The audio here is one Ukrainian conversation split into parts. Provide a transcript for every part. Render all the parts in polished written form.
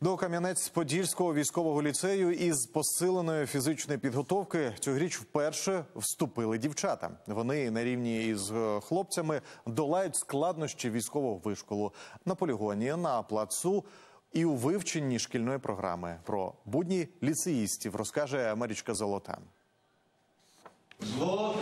До Кам'янець-Подільського військового ліцею із посиленої фізичної підготовки цьогоріч вперше вступили дівчата. Вони на рівні із хлопцями долають складнощі військового вишколу на полігоні, на плацу і у вивченні шкільної програми. Про будні ліцеїстів розкаже Марічка Золота. Взвод.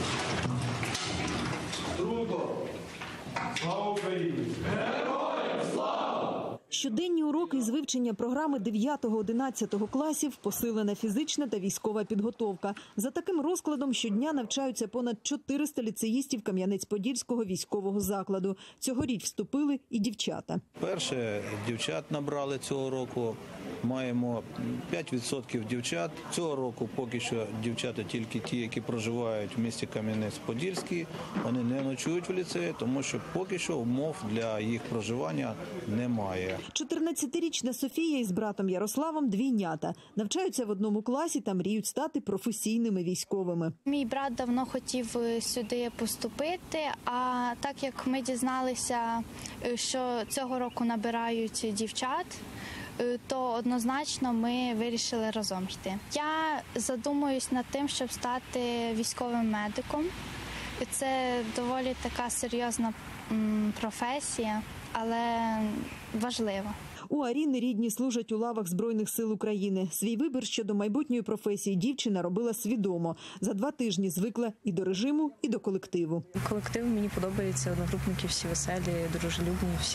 Друго. Слава Україні! Героям слава! Щоденні уроки із вивчення програми 9-11 класів, посилена фізична та військова підготовка. За таким розкладом щодня навчаються понад 400 ліцеїстів Кам'янець-Подільського військового закладу. Цьогоріч вступили і дівчата. Перше дівчат набрали цього року. Маємо 5% дівчат. Цього року поки що дівчата тільки ті, які проживають в місті Кам'янець-Подільський. Вони не ночують в ліцеї, тому що поки що умов для їх проживання немає. 14-річна Софія із братом Ярославом – двійнята. Навчаються в одному класі та мріють стати професійними військовими. Мій брат давно хотів сюди поступити, а так як ми дізналися, що цього року набирають дівчат, то однозначно ми вирішили разом йти. Я задумуюсь над тим, щоб стати військовим медиком. Це доволі така серйозна професія, але важлива. У Аріни рідні служать у лавах Збройних сил України. Свій вибір щодо майбутньої професії дівчина робила свідомо. За 2 тижні звикла і до режиму, і до колективу. Колектив мені подобається, одногрупники всі веселі, дружелюбні, всі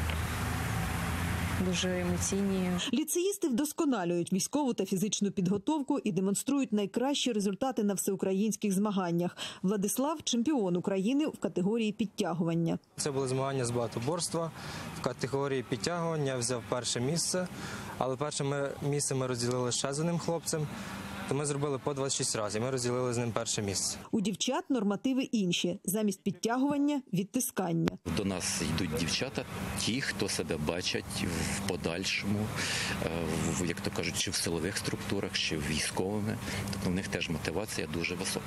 дуже емоційні. Ліцеїсти вдосконалюють військову та фізичну підготовку і демонструють найкращі результати на всеукраїнських змаганнях. Владислав – чемпіон України в категорії підтягування. Це були змагання з багатоборства. В категорії підтягування взяв перше місце, але перше місце ми розділили ще з одним хлопцем. То ми зробили по 26 разів, ми розділили з ним перше місце. У дівчат нормативи інші. Замість підтягування – відтискання. До нас йдуть дівчата, ті, хто себе бачать в подальшому, як то кажуть, чи в силових структурах, чи в військовими. Тобто в них теж мотивація дуже висока.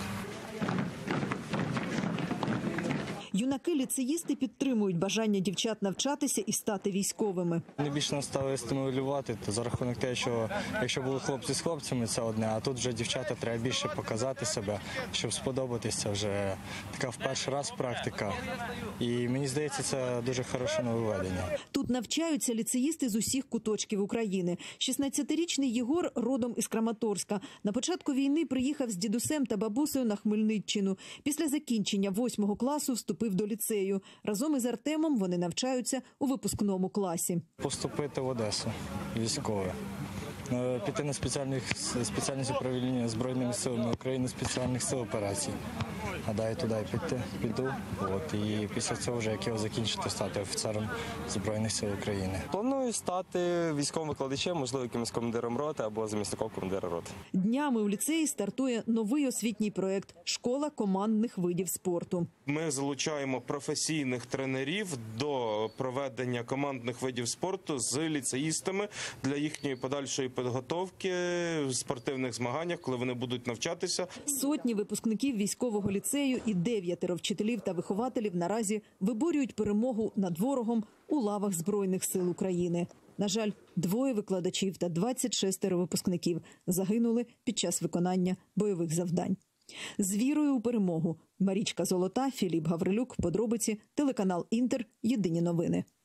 Юнаки-ліцеїсти підтримують бажання дівчат навчатися і стати військовими. Найбільше нас стали стимулювати за рахунок того, що якщо були хлопці з хлопцями, це одне, а тут вже дівчата треба більше показати себе, щоб сподобатися. Вже така в перший раз практика. І мені здається, це дуже хороше нововведення. Тут навчаються ліцеїсти з усіх куточків України. 16-річний Єгор родом із Краматорська. На початку війни приїхав з дідусем та бабусею на Хмельниччину. Після закінчення 8 класу вступив до ліцею. Разом із Артемом вони навчаються у випускному класі. Поступити в Одесу військове. Піти на спеціальність управління Збройними силами України, спеціальних сил операцій. Гадаю, туди піду. І після цього, вже як його закінчити, стати офіцером Збройних сил України. Планую стати військовим викладачем, можливо, якимось командиром роти або замісником командира роти. Днями у ліцеї стартує новий освітній проєкт «Школа командних видів спорту». Ми залучаємо професійних тренерів до проведення командних видів спорту з ліцеїстами для їхньої подальшої підготовки в спортивних змаганнях, коли вони будуть навчатися. Сотні випускників військового ліцею і 9 вчителів та вихователів наразі виборюють перемогу над ворогом у лавах Збройних сил України. На жаль, 2 викладачів та 26 випускників загинули під час виконання бойових завдань. З вірою у перемогу. Марічка Золота, Філіп Гаврилюк. Подробиці. Телеканал «Інтер». Єдині новини.